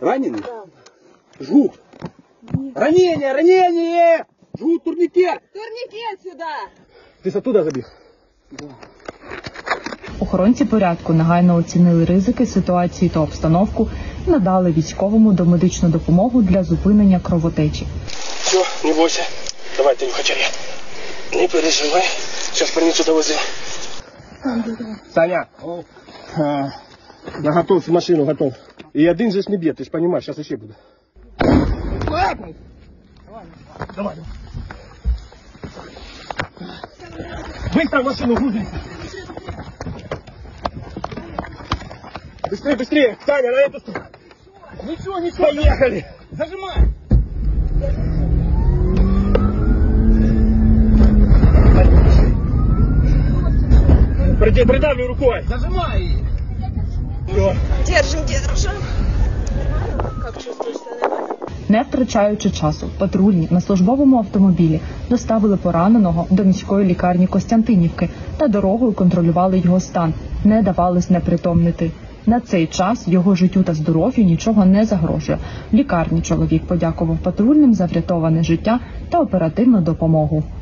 Раненый? Да. Жгут. Ранение, ранение! Жгут, турникет! Турникет сюда! Ти з оттуда забіг? Да. Охоронці порядку негайно оцінили ризики ситуації та обстановку і надали військовому домедичну допомогу для зупинення кровотечі. Все, не бойся. Давайте, нюхачаря. Не переживай. Сейчас в больницу довозим. Саня, я готов, в машину готов. И один же не бьет, ты же понимаешь, сейчас еще буду. Давай. Быстро в машину грузим. Быстрее, быстрее. Таня, на эту сторону. Ничего. Поехали. Зажимай. Придавлю рукой. Зажимай. Все. Держим. Как чувствуешь себя? Не втрачаючи часу, патрульні на службовому автомобілі доставили пораненого до міської лікарні Костянтинівки та дорогою контролювали його стан, не давали знепритомнити. На цей час його життю та здоров'ю нічого не загрожує. В лікарні чоловік подякував патрульним за врятоване життя та оперативну допомогу.